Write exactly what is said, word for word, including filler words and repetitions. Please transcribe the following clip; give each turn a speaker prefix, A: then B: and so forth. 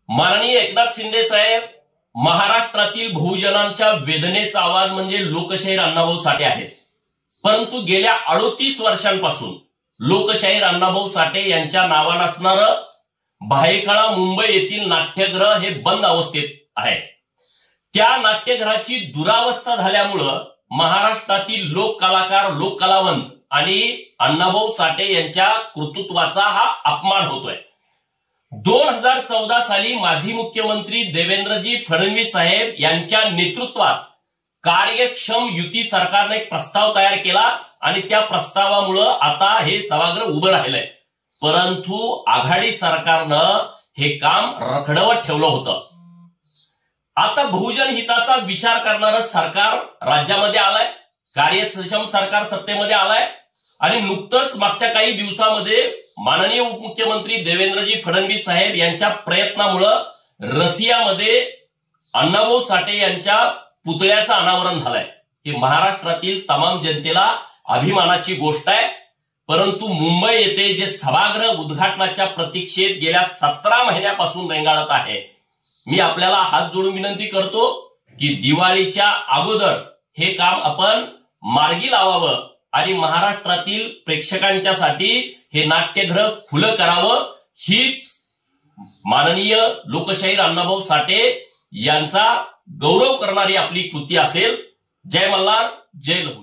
A: माननीय एकनाथ शिंदे साहेब, महाराष्ट्रातील बहुजनांच्या वेदनेचा आवाज म्हणजे लोकशाहीर अण्णाभाऊ साठे आहेत. परंतु गेल्या अडोतीस वर्षांपासून लोकशाहीर अण्णाभाऊ साठे यांच्या नावानं असणारं भायखळा मुंबई येथील नाट्यगृह हे बंद अवस्थेत आहे. त्या नाट्यगृहाची दुरावस्था झाल्यामुळं महाराष्ट्रातील लोक कलाकार, लोक कलावंत आणि अण्णाभाऊ साठे यांच्या कर्तृत्वाचा हा अपमान होतोय. दोन हजार चौदा साली माजी मुख्यमंत्री देवेंद्रजी फडणवीस साहेब यांच्या नेतृत्वात कार्यक्षम युती सरकारने एक प्रस्ताव तयार केला आणि त्या प्रस्तावामुळं आता हे सभागृह उभं राहिलंय. परंतु आघाडी सरकारनं हे काम रखडवत ठेवलं होतं. आता बहुजन हिताचा विचार करणारं सरकार राज्यामध्ये आलंय, कार्यक्षम सरकार सत्तेमध्ये आलंय आणि नुकतंच मागच्या काही दिवसामध्ये माननीय उपमुख्यमंत्री देवेंद्रजी फडणवीस साहेब यांच्या प्रयत्नामुळं रशियामध्ये अण्णाभाऊ साठे यांच्या पुतळ्याचं अनावरण झालंय. ही महाराष्ट्रातील तमाम जनतेला अभिमानाची गोष्ट आहे. परंतु मुंबई येथे जे सभागृह उद्घाटनाच्या प्रतीक्षेत गेल्या सतरा महिन्यापासून रेंगाळत आहे, मी आपल्याला हात जोडून विनंती करतो की दिवाळीच्या अगोदर हे काम आपण मार्गी लावावं आणि महाराष्ट्रातील प्रेक्षकांच्यासाठी हे नाट्यगृह खुलं करावं. हीच माननीय लोकशाहीर अण्णाभाऊ साठे यांचा गौरव करणारी आपली कृती असेल. जय मल्हार, जय लहू.